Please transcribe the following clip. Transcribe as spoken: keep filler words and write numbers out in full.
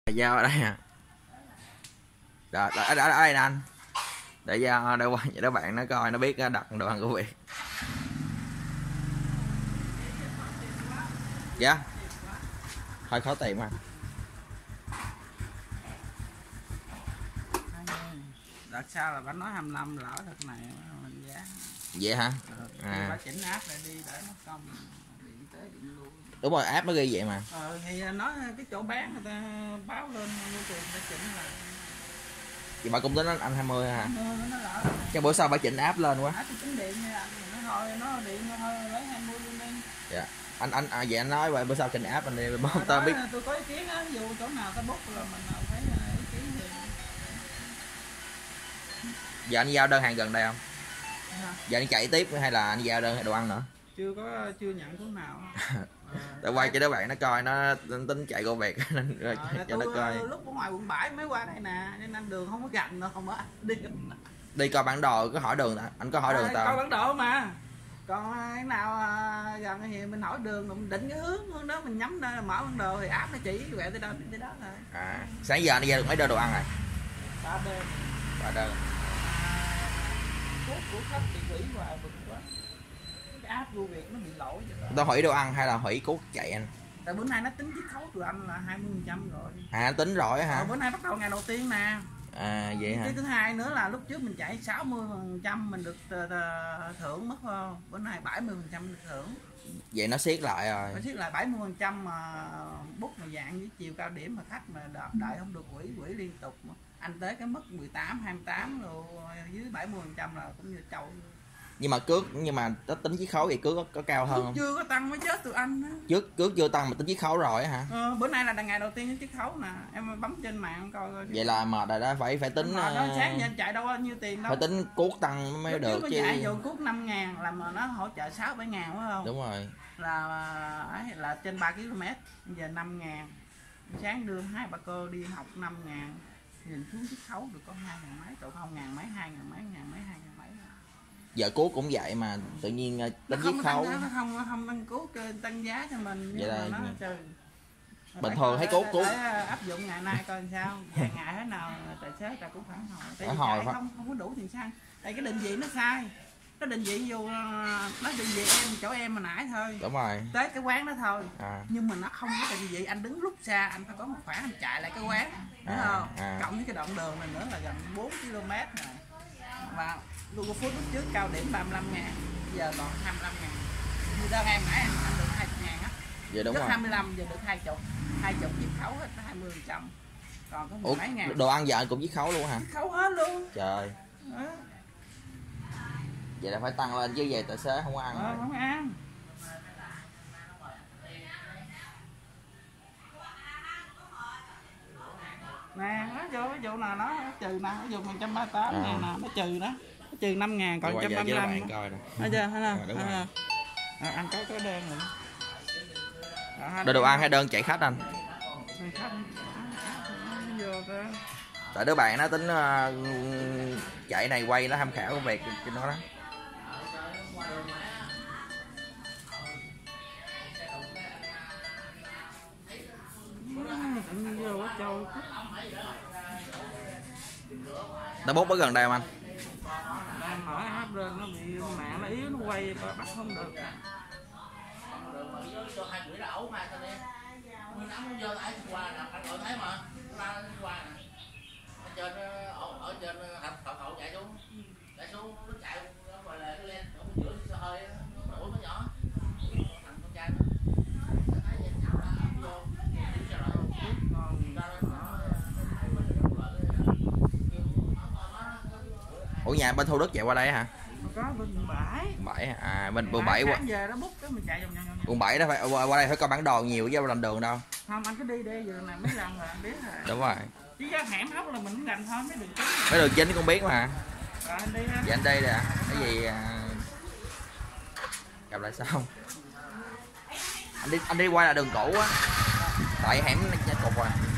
Dao ở đây nè. Rồi, ở, ở, ở đây nè anh. Để dao để qua cho các bạn nó coi nó biết đặt đồ ăn của Việt. Dạ. Hơi khó tìm mà. Đợt sau là bánh nói hai mươi lăm lỡ đợt này mình giá. Vậy hả? À. Bà chỉnh áp lại đi để nó công điện tới điện luôn. Đúng rồi, áp nó ghi vậy mà. Ờ thì nói cái chỗ bán người ta báo lên môi trường ta chỉnh lại. Thì bà cũng tính anh hai mươi hả? Nó lỡ. Cái bữa sau bà chỉnh áp lên quá. Áp thì chỉnh điện nha anh, nó thôi nó điện thôi lấy hai mươi luôn đi. Dạ. Anh anh à, vậy anh nói vậy bữa sau chỉnh áp anh đi bớt À, ta biết. Tôi có ý kiến á, dù chỗ nào ta bút là mình phải ý kiến gì. Giờ anh giao đơn hàng gần đây không? À. Giờ anh chạy tiếp hay là anh giao đơn đồ ăn nữa? Chưa có chưa nhận thuốc nào. Tôi quay cho các bạn nó coi nó tính chạy cô Việt nên À, cho nó coi. Lúc ở ngoài quận bảy mới qua đây nè nên anh đường không có gần đâu, không có đi đi coi bản đồ có hỏi đường anh có hỏi à, đường tao coi bản đồ mà còn cái nào à, gần thì mình hỏi đường mình định cái hướng hướng đó mình nhắm ra mở bản đồ thì áp nó chỉ quẹo tới đâu tới đó thôi. À sáng giờ anh ra được mấy đơn đồ ăn rồi? Ba đơn. Ba đơn. Cốt của khách bị hủy hoài bực quá. Cái áp vô Việt nó bị lỗi vậy. Tao hủy đồ ăn hay là hủy cốt chạy anh? Tại bữa nay nó tính chiết khấu tụi anh là hai mươi phần trăm rồi. À tính rồi hả? À, bữa nay bắt đầu ngày đầu tiên nè. À vậy hả? Cái thứ hai nữa là lúc trước mình chạy sáu mươi phần trăm mình được uh, thưởng mất không? Bữa nay bảy mươi phần trăm được thưởng. Vậy nó siết lại rồi. Nó siết lại bảy mươi phần trăm mà bút mà dạng với chiều cao điểm mà khách mà đợi, đợi không được quỹ quỹ liên tục mà. Anh tới cái mức mười tám, hai mươi tám rồi dưới bảy mươi phần trăm là cũng như trâu. Nhưng mà cước nhưng mà nó tính chiết khấu vậy cước có, có cao hơn không? Chưa có tăng mới chết tụi anh đó. Trước cước chưa tăng mà tính chiết khấu rồi hả? Ờ, bữa nay là ngày đầu tiên chiết khấu nè, em bấm trên mạng coi coi. Vậy là mệt rồi đó, phải phải tính mà đó, sáng giờ chạy đâu bao nhiêu tiền đâu. Phải tính cuốc tăng mới lúc được chứ. chứ. Chạy vô cuốc năm ngàn là mà nó hỗ trợ sáu bảy ngàn phải không? Đúng rồi. Là ấy là trên ba ki lô mét, giờ năm ngàn. Sáng đưa hai bà cô đi học năm ngàn. Nhìn xuống chiết khấu được có hai ngàn mấy, tụi không ngàn mấy, hai ngàn mấy, ngàn mấy, hai ngàn mấy. Giờ cuốc cũng vậy mà tự nhiên tính chiết khấu. Nó không không tăng cuốc tăng giá cho mình nhưng vậy mà là nó trừ. Bình thường thấy cuốc cuốc áp dụng ngày nay coi sao, vài ngày thế nào tài xế ta cũng phản hồi. Tại vì hồi không không có đủ tiền xăng. Tại cái định vị nó sai. Nó định vị vô nó định vị em chỗ em mà nãy thôi. Đúng rồi. Tới cái quán đó thôi. À. Nhưng mà nó không có định vị, anh đứng lúc xa anh phải có một khoảng anh chạy lại cái quán, đúng à, không? À. Cộng với cái đoạn đường này nữa là gần bốn ki lô mét này. Và Google Food lúc trước cao điểm ba mươi lăm ngàn, giờ còn hai mươi lăm ngàn. Như đơn em nãy anh, anh được hai mươi ngàn á. Vậy đúng trước rồi. hai mươi lăm giờ được hai mươi, hai mươi chiết khấu hết hai mươi phần trăm. Còn có mười mấy ngàn. Đồ ăn giờ anh cũng chiết khấu luôn hả? Chiết khấu hết luôn. Trời. Đó. Vậy là phải tăng lên chứ về tài xế không có ăn. Ờ, không ăn. Nè, nó vô cái vụ nào nó trừ nè, nó dùng một trăm ba mươi tám à. Ngàn nè, nó trừ đó. Nó trừ năm ngàn còn một trăm ba mươi lăm. Thấy chưa? Thấy không? À, à, anh có cái đơn nữa. Đơn đồ ăn hay đơn chạy khách anh? Khách. Tại đứa bạn nó tính uh, chạy này quay nó tham khảo công việc cho nó đó. Nó bút ở gần đây không anh? Đang mở áp lên nó bị mạng nó yếu nó quay bắt không được. Trên ở trên hầm thợ thầu chạy xuống chạy xuống nó chạy gọi là cái len ở giữa xe hơi nó nổi nó nhỏ thằng con trai nó thấy vậy chảo ra vô Ủa nhà bên Thu Đức chạy qua đây hả? Có bên quận bảy. Bảy à bên quận bảy qua. Giờ nó bút cái mình chạy vòng vòng. Quận bảy đó phải qua, qua đây phải coi bản đồ nhiều chứ làm đường đâu. Không anh cứ đi đi giờ này mấy lần rồi anh biết rồi. Đúng rồi. Chứ ra hẻm hóc là mình gành thôi mấy đường chính. Mấy đường chính cũng biết mà. Rồi anh đi ha. Dạ anh đi nè. Cái gì à... gặp lại sao? Anh đi anh đi qua là đường cũ á. Tại hẻm cục rồi.